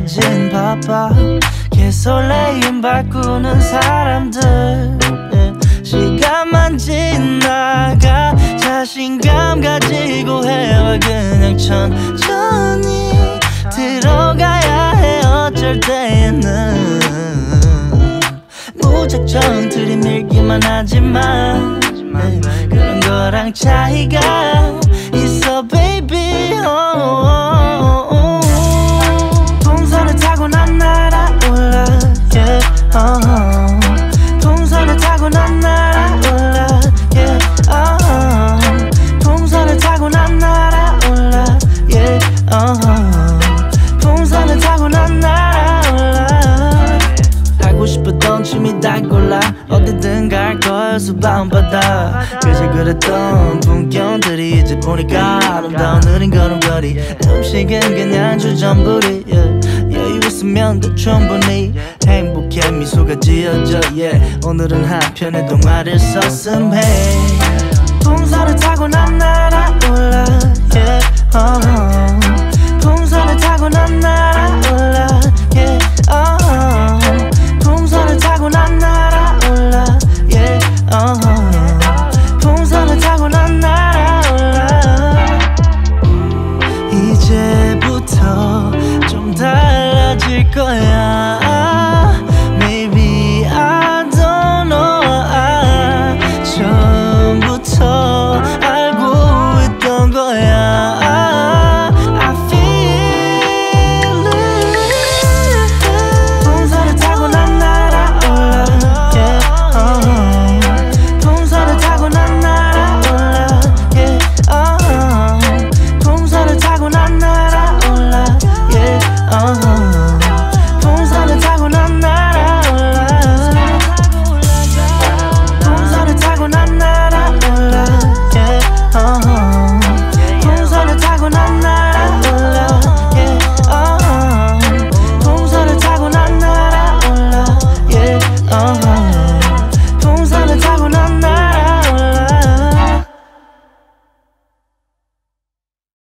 이젠 바빠 개설레임 바꾸는 사람들 시간만 지나가 자신감 가지고 해와 그냥 천천히 들어가야 해 어쩔 때에는 무작정 들이밀기만 하지만 그런 거랑 차이가 있어 baby 동선을 타고 난 날아올라 yeah, 동선을 타고 난 날아올라 yeah, 동선을 타고 난 날아올라 yeah, 동선을 타고 난 날아올라 하고 싶었던 취미 다 골라 어디든 갈 거여서 밤바다 그저 그랬던 풍경들이 이제 보니까 아름다운 느린 걸음걸이 음식은 그냥 주전부리 여유 있으면 더 충분히 행복해 미소가 지어져 yeah. 오늘은 한편의 동화를 썼음해 동선을 타고 난 날아올라 yeah. 동선을 타고 난 날아올라 yeah. 동선을 타고 난 날아올라 yeah. 동선을 타고 난 날아올라 이제부터 좀 달라질 거야